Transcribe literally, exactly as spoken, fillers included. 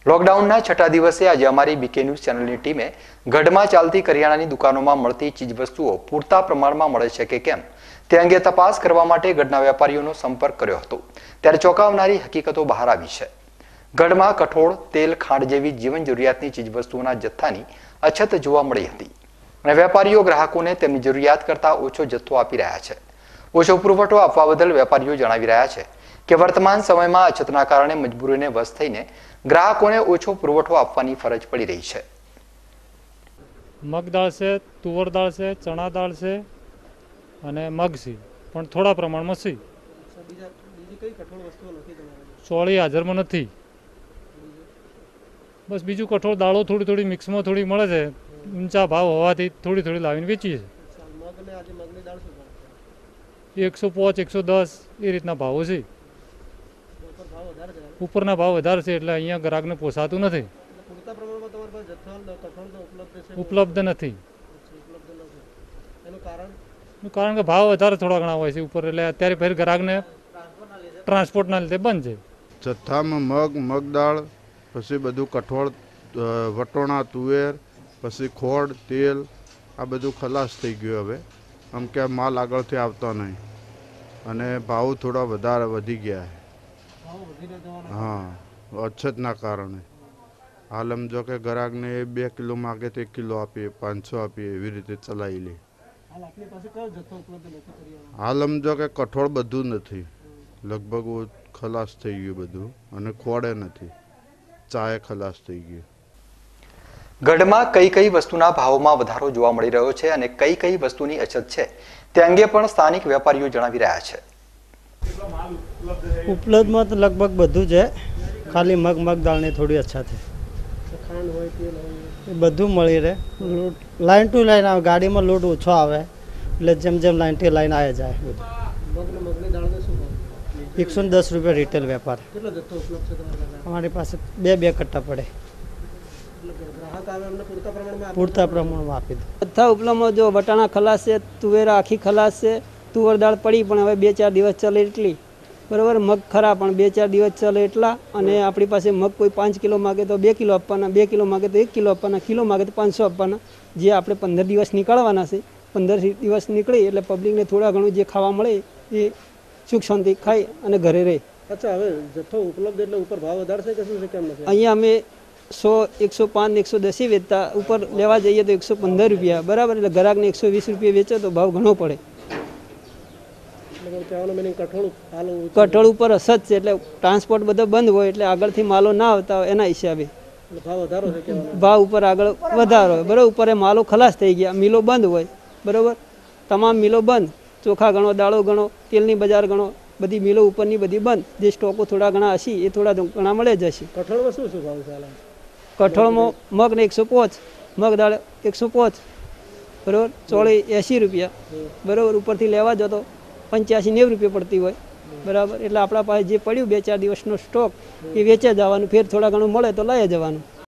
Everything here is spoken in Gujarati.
લોકડાઉનના છઠ્ઠા દિવસે આજે અમારી બીકે ન્યૂઝ ચેનલની ટીમે ગઢમાં ચાલતી કરિયાણાની દુકાનોમાં મળતી ચીજવસ્તુઓ પૂરતા પ્રમાણમાં મળે છે કે કેમ તે અંગે તપાસ કરવા માટે ગઢના વેપારીઓનો સંપર્ક કર્યો હતો ત્યારે ચોંકાવનારી હકીકતો બહાર આવી છે। ગઢમાં કઠોળ, તેલ, ખાંડ જેવી જીવન જરૂરિયાતની ચીજવસ્તુઓના જથ્થાની અછત જોવા મળી હતી અને વેપારીઓ ગ્રાહકોને તેમની જરૂરિયાત કરતાં ઓછો જથ્થો આપી રહ્યા છે। ઓછો પુરવઠો આપવા બદલ વેપારીઓ જણાવી રહ્યા છે કે વર્તમાન સમયમાં અછતના કારણે મજબૂરીને વશ થઈને ગ્રાહકોને ઓછો પુરવઠો આપવાની ફરજ પડી રહી છે। મગ દાળ છે, તુવર દાળ છે, ચણા દાળ છે અને મગ છે, પણ થોડા પ્રમાણમાં છે। ચોળી હાજરમાં નથી, બસ બીજું કઠોળ દાળો થોડી થોડી મિક્સમાં થોડી મળે છે, ઊંચા ભાવ હોવાથી થોડી થોડી લાવીને વેચીએ છીએ। એકસો પાંચ એકસો દસ એ રીતના ભાવો છે, ઉપરના ભાવ વધારે છે એટલે અહીંયા ગ્રાહકને પોસાતું નથી, ઉપલબ્ધ નથી। કારણ કે ભાવ વધારે થોડા ઘણા હોય છે ઉપર, એટલે અત્યારે ફેર ગ્રાહકને ટ્રાન્સપોર્ટના લીધે બંધ છે। જથ્થામાં મગ, મગ દાળ, પછી બધું કઠોળ, વટોણા, તુવેર, પછી ખોડ, તેલ આ બધું ખલાસ થઈ ગયું હવે, આમ કે માલ આગળથી આવતો નહીં અને ભાવ થોડા વધારે વધી ગયા છે। હા, અછતના કારણે હાલ આમ જો કે ગ્રાહકને બે કિલો માગે તો એક કિલો આપીએ, પાંચસો આપીએ, એવી રીતે ચલાવી લે। હાલ આમ જો કે કઠોળ બધું નથી, લગભગ ખલાસ થઈ ગયું બધું, અને ખોડે નથી, ચાય ખલાસ થઈ ગયું। ગઢમાં કઈ કઈ વસ્તુના ભાવોમાં વધારો જોવા મળી રહ્યો છે અને કઈ કઈ વસ્તુની અછત છે તે અંગે પણ સ્થાનિક વેપારીઓ જણાવી રહ્યા છે। ઉપલબ્ધમાં તો લગભગ બધું છે, ખાલી મગ મગ દાળની થોડી અછત છે। બધું મળી રહે, લાઈન ટુ લાઈન આવે, ગાડીમાં લોડ ઓછો આવે એટલે જેમ જેમ લાઈન ટુ લાઈન આવે જાય બધું। એકસો ને દસ રૂપિયા રિટેલ વેપાર, અમારી પાસે બે બે કટ્ટા પડે, પૂરતા પ્રમાણમાં આપી દો। બધા ઉપલબ્ધમાં જો વટાણા ખલાસ છે, તુવેર આખી ખલાસ છે, તુવર દાળ પડી પણ હવે બે ચાર દિવસ ચાલે એટલી, બરાબર। મગ ખરા પણ બે ચાર દિવસ ચાલે એટલા, અને આપણી પાસે મગ કોઈ પાંચ કિલો માગે તો બે કિલો આપવાના, બે કિલો માગે તો એક કિલો આપવાના, કિલો માગે તો પાંચસો આપવાના। જે આપણે પંદર દિવસ નીકળવાના છે, પંદર દિવસ નીકળી એટલે પબ્લિકને થોડા ઘણું જે ખાવા મળે એ સુખ શાંતિ ખાઈ અને ઘરે રહે। અચ્છા, હવે જથ્થો ઉપલબ્ધ એટલે ઉપર ભાવ વધારે છે કે શું છે, કેમ નથી? અહીંયા અમે સો એકસો પાંચ એકસો દસી વેચતા, ઉપર લેવા જઈએ તો એકસો પંદર રૂપિયા, બરાબર। એટલે ગ્રાહકને એકસો વીસ રૂપિયા વેચે તો ભાવ ઘણો પડે। કઠોળ ઉપર અસત છે એટલે ટ્રાન્સપોર્ટ બધો બંધ હોય એટલે આગળથી માલો ના આવતા હોય એના હિસાબે ભાવ ઉપર આગળ વધારો હોય, બરાબર। ઉપર માલો ખલાસ થઈ ગયા, મિલો બંધ હોય, બરાબર। તમામ મિલો બંધ, ચોખા ગણો, દાળો ગણો, તેલની બજાર ગણો, બધી મિલો ઉપરની બધી બંધ। જે સ્ટોકો થોડા ઘણા હશે એ થોડા ઘણા મળે જશે। કઠોળમાં શું શું ભાવ ચાલે? કઠોળમાં મગ ને એકસો પાંચ, મગ દાળ એકસો પાંચ, બરાબર। ચોળી એંસી રૂપિયા, બરાબર। ઉપરથી લેવા જતો પંચ્યાસી નેવું રૂપિયા પડતી હોય, બરાબર। એટલે આપણા પાસે જે પડ્યું બે ચાર દિવસનો સ્ટોક એ વેચે જવાનું, ફેર થોડા ઘણું મળે તો લઈ જવાનું।